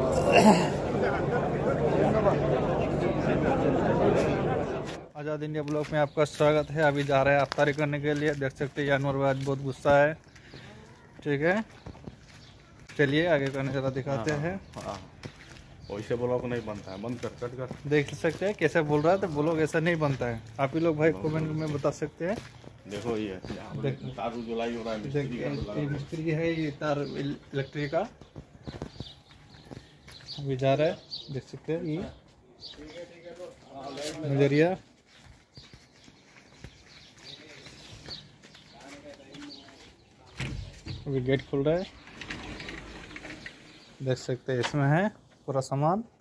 आज़ाद India blog में आपका स्वागत है। अभी जा रहे हैं अफ्तारी करने के लिए। देख सकते हैं जानवर आज बहुत गुस्सा है। ठीक है, चलिए आगे का नज़ारा दिखाते हैं। वैसे ब्लॉग नहीं बनता है, बंद कर, कट कर। देख सकते हैं कैसे बोल रहा है, तो ब्लॉग ऐसा नहीं बनता है। आप ही लोग भाई कमेंट में बता सकते हैं। देखो ये तार जुलाई हो रहा है, मिस्त्री है, ये तार इलेक्ट्रिक का अभी जा रहा है। देख सकते हैं ये नजरिया। अभी गेट खुल रहा है, देख सकते हैं। इसमें है पूरा सामान।